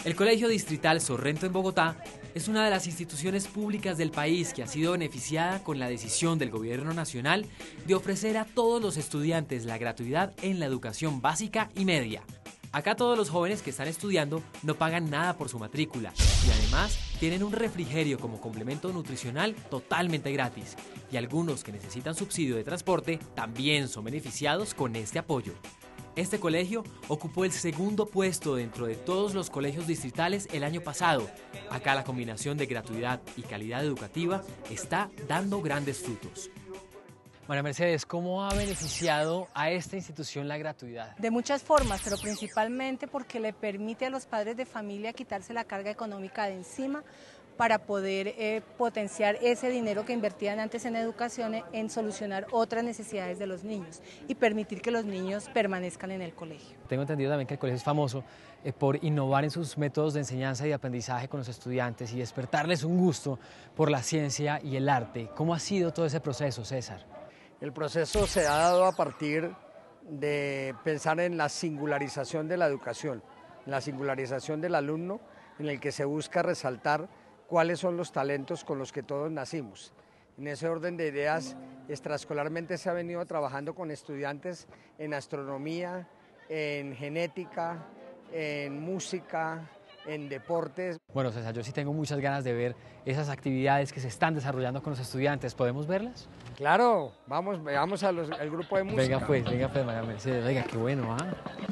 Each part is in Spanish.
El Colegio Distrital Sorrento en Bogotá es una de las instituciones públicas del país que ha sido beneficiada con la decisión del gobierno nacional de ofrecer a todos los estudiantes la gratuidad en la educación básica y media. Acá todos los jóvenes que están estudiando no pagan nada por su matrícula y además tienen un refrigerio como complemento nutricional totalmente gratis. Y algunos que necesitan subsidio de transporte también son beneficiados con este apoyo. Este colegio ocupó el segundo puesto dentro de todos los colegios distritales el año pasado. Acá la combinación de gratuidad y calidad educativa está dando grandes frutos. María Mercedes, ¿cómo ha beneficiado a esta institución la gratuidad? De muchas formas, pero principalmente porque le permite a los padres de familia quitarse la carga económica de encima para poder potenciar ese dinero que invertían antes en educación en solucionar otras necesidades de los niños y permitir que los niños permanezcan en el colegio. Tengo entendido también que el colegio es famoso por innovar en sus métodos de enseñanza y de aprendizaje con los estudiantes y despertarles un gusto por la ciencia y el arte. ¿Cómo ha sido todo ese proceso, César? El proceso se ha dado a partir de pensar en la singularización de la educación, en la singularización del alumno, en el que se busca resaltar cuáles son los talentos con los que todos nacimos. En ese orden de ideas, extraescolarmente se ha venido trabajando con estudiantes en astronomía, en genética, en música, en deportes. Bueno, César, yo sí tengo muchas ganas de ver esas actividades que se están desarrollando con los estudiantes. ¿Podemos verlas? Claro, veamos al grupo de música. Venga pues, María Mercedes, venga, qué bueno, ¿ah?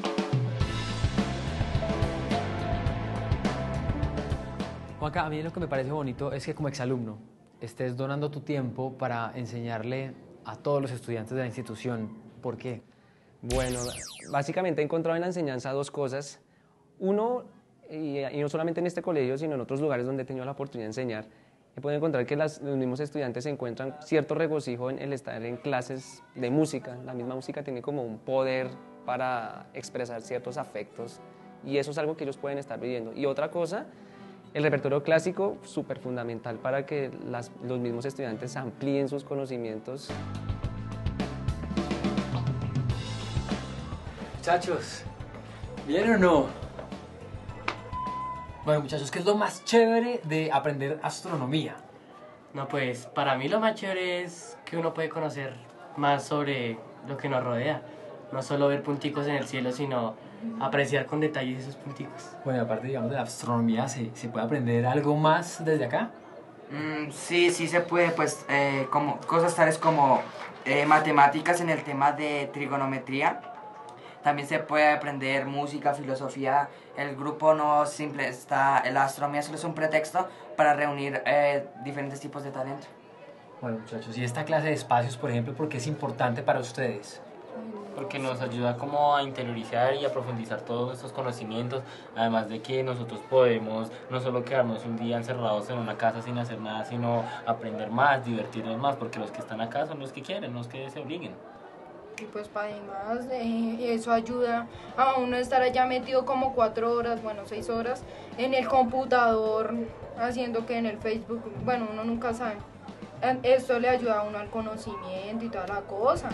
Juanca, a mí lo que me parece bonito es que como exalumno estés donando tu tiempo para enseñarle a todos los estudiantes de la institución. ¿Por qué? Bueno, básicamente he encontrado en la enseñanza dos cosas. Uno, y no solamente en este colegio, sino en otros lugares donde he tenido la oportunidad de enseñar, he podido encontrar que los mismos estudiantes encuentran cierto regocijo en el estar en clases de música. La misma música tiene como un poder para expresar ciertos afectos y eso es algo que ellos pueden estar viviendo. Y otra cosa, el repertorio clásico, súper fundamental para que los mismos estudiantes amplíen sus conocimientos. Muchachos, ¿bien o no? Bueno, muchachos, ¿qué es lo más chévere de aprender astronomía? No, pues para mí lo más chévere es que uno puede conocer más sobre lo que nos rodea. No solo ver punticos en el cielo, sino apreciar con detalles esos punticos. Bueno, aparte, digamos, de la astronomía, ¿se puede aprender algo más desde acá? Sí se puede, pues como cosas tales como matemáticas en el tema de trigonometría. También se puede aprender música, filosofía. El grupo no simple está, la astronomía solo es un pretexto para reunir diferentes tipos de talento. Bueno, muchachos, ¿y esta clase de espacios, por ejemplo, por qué es importante para ustedes? Porque nos ayuda como a interiorizar y a profundizar todos estos conocimientos, además de que nosotros podemos no solo quedarnos un día encerrados en una casa sin hacer nada, sino aprender más, divertirnos más, porque los que están acá son los que quieren, no es que se obliguen. Y pues para además eso ayuda a uno estar allá metido como 4 horas, bueno 6 horas en el computador haciendo que en el Facebook, bueno uno nunca sabe. Esto le ayuda a uno al conocimiento y toda la cosa.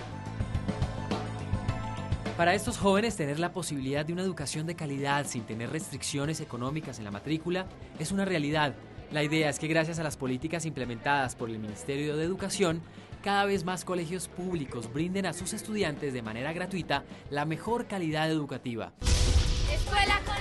Para estos jóvenes, tener la posibilidad de una educación de calidad sin tener restricciones económicas en la matrícula es una realidad. La idea es que gracias a las políticas implementadas por el Ministerio de Educación, cada vez más colegios públicos brinden a sus estudiantes de manera gratuita la mejor calidad educativa. Escuela